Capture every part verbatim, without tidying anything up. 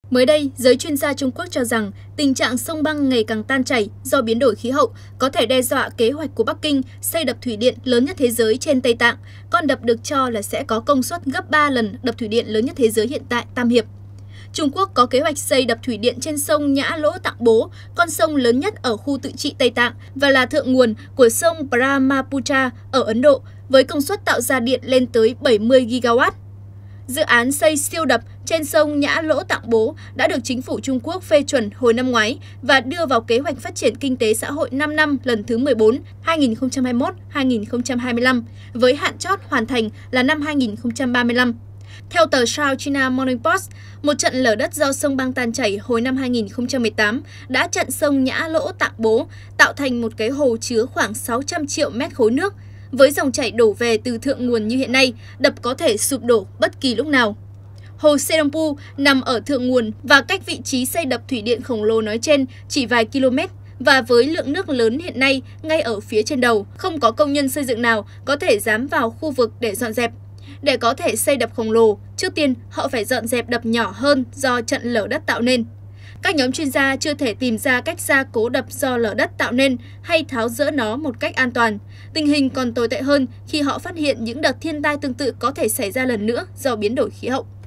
Mới đây, giới chuyên gia Trung Quốc cho rằng tình trạng sông băng ngày càng tan chảy do biến đổi khí hậu có thể đe dọa kế hoạch của Bắc Kinh xây đập thủy điện lớn nhất thế giới trên Tây Tạng. Con đập được cho là sẽ có công suất gấp ba lần đập thủy điện lớn nhất thế giới hiện tại Tam Hiệp. Trung Quốc có kế hoạch xây đập thủy điện trên sông Nhã Lỗ Tạng Bố, con sông lớn nhất ở khu tự trị Tây Tạng và là thượng nguồn của sông Brahmaputra ở Ấn Độ, với công suất tạo ra điện lên tới bảy mươi gigawatt. Dự án xây siêu đập trên sông Nhã Lỗ Tạng Bố đã được chính phủ Trung Quốc phê chuẩn hồi năm ngoái và đưa vào kế hoạch phát triển kinh tế xã hội năm năm lần thứ mười bốn hai nghìn không trăm hai mươi mốt đến hai nghìn không trăm hai mươi lăm, với hạn chót hoàn thành là năm hai nghìn không trăm ba mươi lăm. Theo tờ South China Morning Post, một trận lở đất do sông băng tan chảy hồi năm hai nghìn không trăm mười tám đã chặn sông Nhã Lỗ Tạng Bố, tạo thành một cái hồ chứa khoảng sáu trăm triệu mét khối nước. Với dòng chảy đổ về từ thượng nguồn như hiện nay, đập có thể sụp đổ bất kỳ lúc nào. Hồ Serampu nằm ở thượng nguồn và cách vị trí xây đập thủy điện khổng lồ nói trên chỉ vài km, và với lượng nước lớn hiện nay ngay ở phía trên đầu, không có công nhân xây dựng nào có thể dám vào khu vực để dọn dẹp. Để có thể xây đập khổng lồ, trước tiên họ phải dọn dẹp đập nhỏ hơn do trận lở đất tạo nên. Các nhóm chuyên gia chưa thể tìm ra cách gia cố đập do lở đất tạo nên hay tháo dỡ nó một cách an toàn. Tình hình còn tồi tệ hơn khi họ phát hiện những đợt thiên tai tương tự có thể xảy ra lần nữa do biến đổi khí hậu.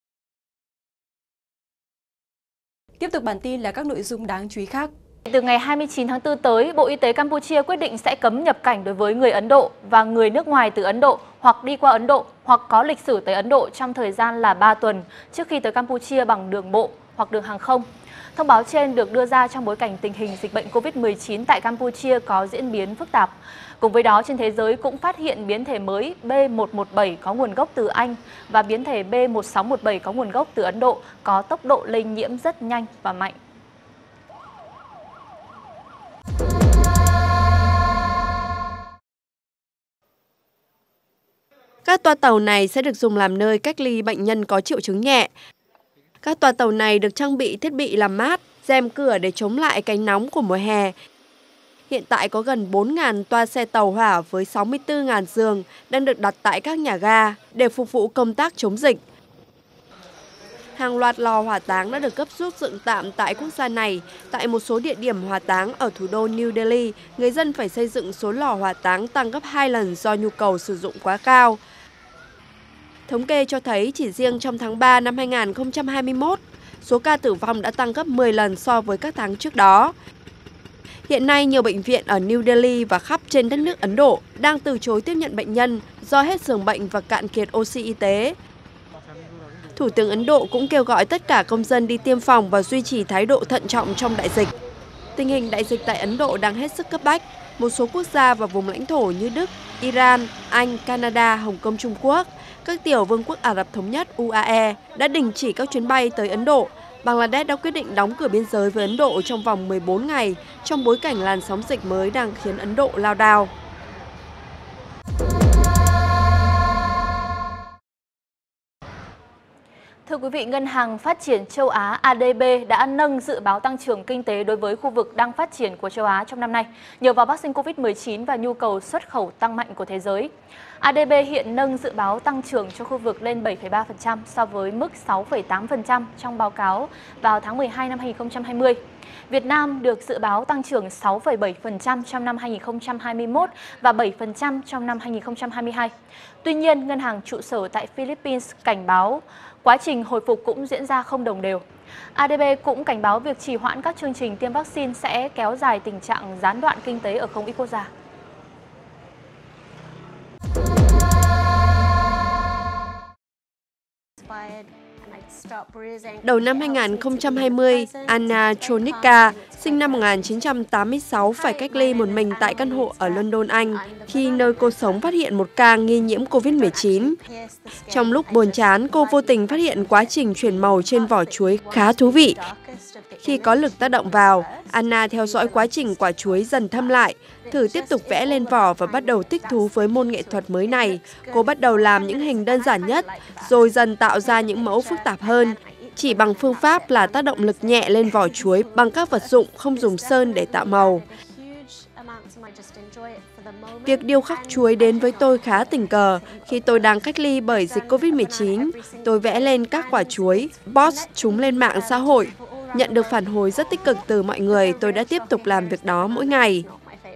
Tiếp tục bản tin là các nội dung đáng chú ý khác. Từ ngày hai mươi chín tháng tư tới, Bộ Y tế Campuchia quyết định sẽ cấm nhập cảnh đối với người Ấn Độ và người nước ngoài từ Ấn Độ hoặc đi qua Ấn Độ hoặc có lịch sử tới Ấn Độ trong thời gian là ba tuần trước khi tới Campuchia bằng đường bộ hoặc đường hàng không. Thông báo trên được đưa ra trong bối cảnh tình hình dịch bệnh Covid mười chín tại Campuchia có diễn biến phức tạp. Cùng với đó, trên thế giới cũng phát hiện biến thể mới B một một bảy có nguồn gốc từ Anh và biến thể B một sáu một bảy có nguồn gốc từ Ấn Độ có tốc độ lây nhiễm rất nhanh và mạnh. Các toa tàu này sẽ được dùng làm nơi cách ly bệnh nhân có triệu chứng nhẹ. Các toa tàu này được trang bị thiết bị làm mát, rèm cửa để chống lại cái nóng của mùa hè. Hiện tại có gần bốn nghìn toa xe tàu hỏa với sáu mươi tư nghìn giường đang được đặt tại các nhà ga để phục vụ công tác chống dịch. Hàng loạt lò hỏa táng đã được gấp rút dựng tạm tại quốc gia này. Tại một số địa điểm hỏa táng ở thủ đô New Delhi, người dân phải xây dựng số lò hỏa táng tăng gấp hai lần do nhu cầu sử dụng quá cao. Thống kê cho thấy chỉ riêng trong tháng ba năm hai nghìn không trăm hai mươi mốt, số ca tử vong đã tăng gấp mười lần so với các tháng trước đó. Hiện nay, nhiều bệnh viện ở New Delhi và khắp trên đất nước Ấn Độ đang từ chối tiếp nhận bệnh nhân do hết giường bệnh và cạn kiệt oxy y tế. Thủ tướng Ấn Độ cũng kêu gọi tất cả công dân đi tiêm phòng và duy trì thái độ thận trọng trong đại dịch. Tình hình đại dịch tại Ấn Độ đang hết sức cấp bách. Một số quốc gia và vùng lãnh thổ như Đức, Iran, Anh, Canada, Hồng Kông, Trung Quốc, các tiểu vương quốc Ả Rập Thống Nhất U A E đã đình chỉ các chuyến bay tới Ấn Độ. Bangladesh đã quyết định đóng cửa biên giới với Ấn Độ trong vòng mười bốn ngày trong bối cảnh làn sóng dịch mới đang khiến Ấn Độ lao đao. Thưa quý vị, Ngân hàng Phát triển Châu Á A D B đã nâng dự báo tăng trưởng kinh tế đối với khu vực đang phát triển của châu Á trong năm nay, nhờ vào vaccine Covid mười chín và nhu cầu xuất khẩu tăng mạnh của thế giới. A D B hiện nâng dự báo tăng trưởng cho khu vực lên bảy phẩy ba phần trăm so với mức sáu phẩy tám phần trăm trong báo cáo vào tháng mười hai năm hai nghìn không trăm hai mươi. Việt Nam được dự báo tăng trưởng sáu phẩy bảy phần trăm trong năm hai nghìn không trăm hai mươi mốt và bảy phần trăm trong năm hai nghìn không trăm hai mươi hai. Tuy nhiên, ngân hàng trụ sở tại Philippines cảnh báo quá trình hồi phục cũng diễn ra không đồng đều. A D B cũng cảnh báo việc trì hoãn các chương trình tiêm vaccine sẽ kéo dài tình trạng gián đoạn kinh tế ở không ít quốc gia. Đầu năm hai nghìn không trăm hai mươi, Anna Tronicka, sinh năm một nghìn chín trăm tám mươi sáu, phải cách ly một mình tại căn hộ ở London, Anh, khi nơi cô sống phát hiện một ca nghi nhiễm Covid mười chín. Trong lúc buồn chán, cô vô tình phát hiện quá trình chuyển màu trên vỏ chuối khá thú vị. Khi có lực tác động vào, Anna theo dõi quá trình quả chuối dần thâm lại, thử tiếp tục vẽ lên vỏ và bắt đầu thích thú với môn nghệ thuật mới này. Cô bắt đầu làm những hình đơn giản nhất, rồi dần tạo ra những mẫu phức tạp hơn, chỉ bằng phương pháp là tác động lực nhẹ lên vỏ chuối bằng các vật dụng không dùng sơn để tạo màu. Việc điêu khắc chuối đến với tôi khá tình cờ. Khi tôi đang cách ly bởi dịch Covid mười chín, tôi vẽ lên các quả chuối, post chúng lên mạng xã hội. Nhận được phản hồi rất tích cực từ mọi người, tôi đã tiếp tục làm việc đó mỗi ngày.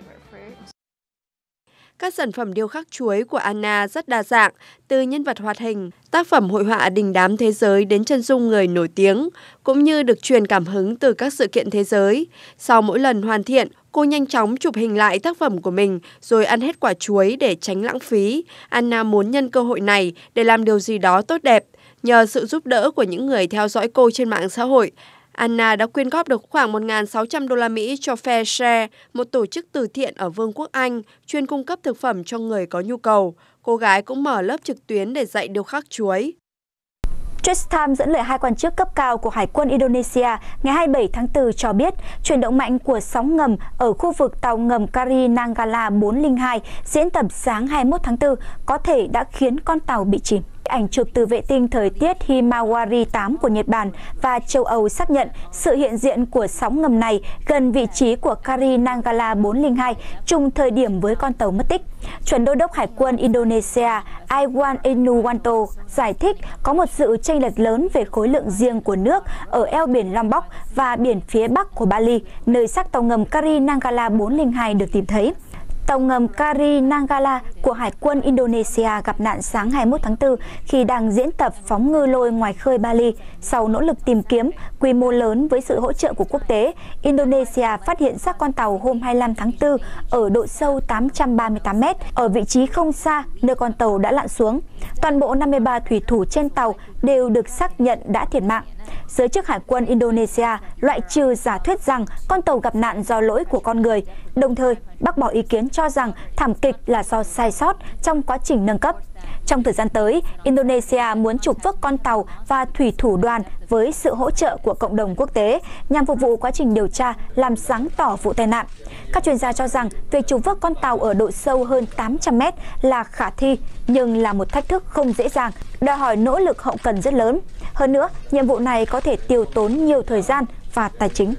Các sản phẩm điêu khắc chuối của Anna rất đa dạng, từ nhân vật hoạt hình, tác phẩm hội họa đình đám thế giới đến chân dung người nổi tiếng, cũng như được truyền cảm hứng từ các sự kiện thế giới. Sau mỗi lần hoàn thiện, cô nhanh chóng chụp hình lại tác phẩm của mình rồi ăn hết quả chuối để tránh lãng phí. Anna muốn nhân cơ hội này để làm điều gì đó tốt đẹp. Nhờ sự giúp đỡ của những người theo dõi cô trên mạng xã hội, Anna đã quyên góp được khoảng một nghìn sáu trăm đô la Mỹ cho FairShare, một tổ chức từ thiện ở Vương quốc Anh, chuyên cung cấp thực phẩm cho người có nhu cầu. Cô gái cũng mở lớp trực tuyến để dạy điêu khắc chuối. Straits Times dẫn lời hai quan chức cấp cao của Hải quân Indonesia ngày hai mươi bảy tháng tư cho biết chuyển động mạnh của sóng ngầm ở khu vực tàu ngầm Kri Nanggala bốn không hai diễn tập sáng hai mươi mốt tháng tư có thể đã khiến con tàu bị chìm. Ảnh chụp từ vệ tinh thời tiết Himawari tám của Nhật Bản và châu Âu xác nhận sự hiện diện của sóng ngầm này gần vị trí của Kri Nanggala bốn không hai, trùng thời điểm với con tàu mất tích. Chuẩn đô đốc Hải quân Indonesia Iwan Enuwanto giải thích có một sự chênh lệch lớn về khối lượng riêng của nước ở eo biển Lombok và biển phía bắc của Bali, nơi xác tàu ngầm Kri Nanggala bốn không hai được tìm thấy. Tàu ngầm Kri Nanggala của Hải quân Indonesia gặp nạn sáng hai mươi mốt tháng tư khi đang diễn tập phóng ngư lôi ngoài khơi Bali. Sau nỗ lực tìm kiếm quy mô lớn với sự hỗ trợ của quốc tế, Indonesia phát hiện xác con tàu hôm hai mươi lăm tháng tư ở độ sâu tám trăm ba mươi tám mét, ở vị trí không xa nơi con tàu đã lặn xuống. Toàn bộ năm mươi ba thủy thủ trên tàu đều được xác nhận đã thiệt mạng. Giới chức Hải quân Indonesia loại trừ giả thuyết rằng con tàu gặp nạn do lỗi của con người, đồng thời bác bỏ ý kiến cho rằng thảm kịch là do sai sót trong quá trình nâng cấp. Trong thời gian tới, Indonesia muốn trục vớt con tàu và thủy thủ đoàn với sự hỗ trợ của cộng đồng quốc tế nhằm phục vụ quá trình điều tra làm sáng tỏ vụ tai nạn. Các chuyên gia cho rằng việc trục vớt con tàu ở độ sâu hơn tám trăm mét là khả thi nhưng là một thách thức không dễ dàng, đòi hỏi nỗ lực hậu cần rất lớn. Hơn nữa, nhiệm vụ này có thể tiêu tốn nhiều thời gian và tài chính.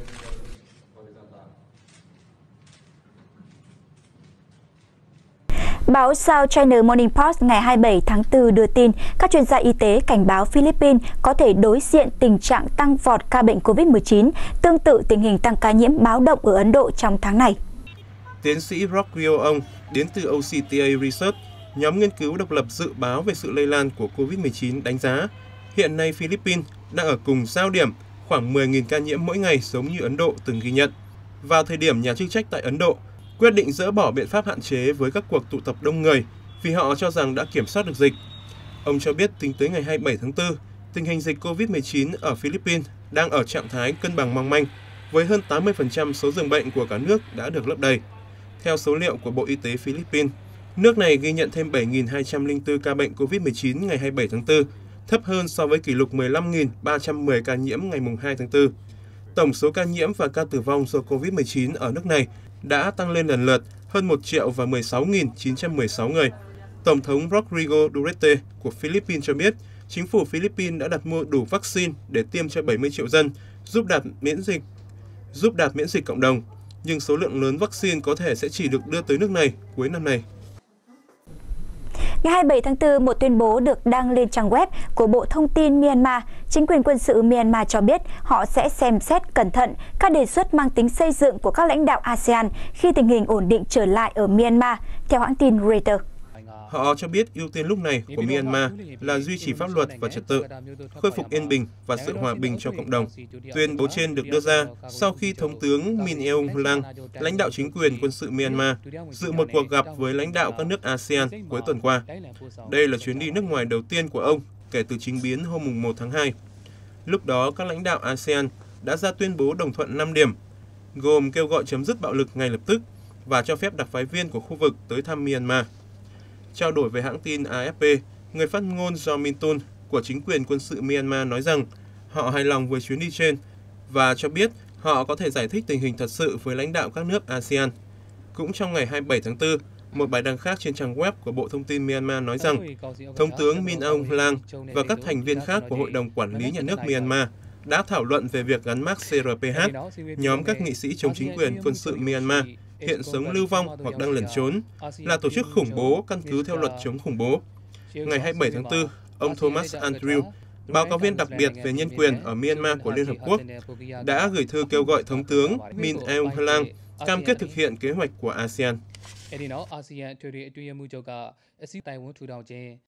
Báo South China Morning Post ngày hai mươi bảy tháng tư đưa tin các chuyên gia y tế cảnh báo Philippines có thể đối diện tình trạng tăng vọt ca bệnh Covid mười chín, tương tự tình hình tăng ca nhiễm báo động ở Ấn Độ trong tháng này. Tiến sĩ Rockrio Ong đến từ O C T A Research, nhóm nghiên cứu độc lập dự báo về sự lây lan của Covid mười chín đánh giá hiện nay Philippines đang ở cùng giao điểm khoảng mười nghìn ca nhiễm mỗi ngày giống như Ấn Độ từng ghi nhận. Vào thời điểm nhà chức trách tại Ấn Độ quyết định dỡ bỏ biện pháp hạn chế với các cuộc tụ tập đông người vì họ cho rằng đã kiểm soát được dịch. Ông cho biết tính tới ngày hai mươi bảy tháng tư, tình hình dịch Covid mười chín ở Philippines đang ở trạng thái cân bằng mong manh, với hơn tám mươi phần trăm số giường bệnh của cả nước đã được lấp đầy. Theo số liệu của Bộ Y tế Philippines, nước này ghi nhận thêm bảy nghìn hai trăm lẻ bốn ca bệnh Covid mười chín ngày hai mươi bảy tháng tư, thấp hơn so với kỷ lục mười lăm nghìn ba trăm mười ca nhiễm ngày hai tháng tư. Tổng số ca nhiễm và ca tử vong do Covid mười chín ở nước này đã tăng lên lần lượt hơn một triệu và mười sáu nghìn chín trăm mười sáu người. Tổng thống Rodrigo Duterte của Philippines cho biết chính phủ Philippines đã đặt mua đủ vaccine để tiêm cho bảy mươi triệu dân, giúp đạt miễn dịch, giúp đạt miễn dịch cộng đồng. Nhưng số lượng lớn vaccine có thể sẽ chỉ được đưa tới nước này cuối năm nay. Ngày hai mươi bảy tháng tư, một tuyên bố được đăng lên trang web của Bộ Thông tin Myanmar. Chính quyền quân sự Myanmar cho biết họ sẽ xem xét cẩn thận các đề xuất mang tính xây dựng của các lãnh đạo a sê an khi tình hình ổn định trở lại ở Myanmar, theo hãng tin Reuters. Họ cho biết ưu tiên lúc này của Myanmar là duy trì pháp luật và trật tự, khôi phục yên bình và sự hòa bình cho cộng đồng. Tuyên bố trên được đưa ra sau khi Thống tướng Min Aung Hlaing, lãnh đạo chính quyền quân sự Myanmar, dự một cuộc gặp với lãnh đạo các nước a sê an cuối tuần qua. Đây là chuyến đi nước ngoài đầu tiên của ông kể từ chính biến hôm một tháng hai. Lúc đó, các lãnh đạo a sê an đã ra tuyên bố đồng thuận năm điểm, gồm kêu gọi chấm dứt bạo lực ngay lập tức và cho phép đặc phái viên của khu vực tới thăm Myanmar. Trao đổi với hãng tin a ép pê, người phát ngôn Jo Min Tun của chính quyền quân sự Myanmar nói rằng họ hài lòng với chuyến đi trên và cho biết họ có thể giải thích tình hình thật sự với lãnh đạo các nước a sê an. Cũng trong ngày hai mươi bảy tháng tư, một bài đăng khác trên trang web của Bộ Thông tin Myanmar nói rằng Thống tướng Min Aung Hlaing và các thành viên khác của Hội đồng Quản lý Nhà nước Myanmar đã thảo luận về việc gắn mác xê rờ pê hát, nhóm các nghị sĩ chống chính quyền quân sự Myanmar, hiện sống lưu vong hoặc đang lẩn trốn, là tổ chức khủng bố căn cứ theo luật chống khủng bố. Ngày hai mươi bảy tháng tư, ông Thomas Andrew, báo cáo viên đặc biệt về nhân quyền ở Myanmar của Liên Hợp Quốc, đã gửi thư kêu gọi Thống tướng Min Aung Hlaing cam kết thực hiện kế hoạch của a sê an.